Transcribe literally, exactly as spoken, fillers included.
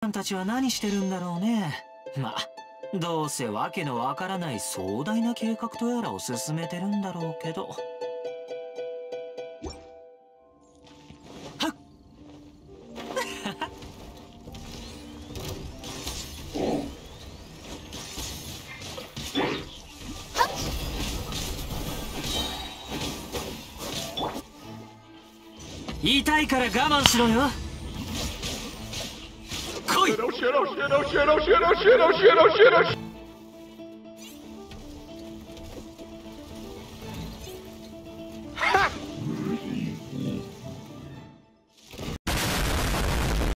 さんたちは何してるんだろうね。まあどうせわけのわからない壮大な計画とやらを進めてるんだろうけど。はっ痛いから我慢しろよ。来い。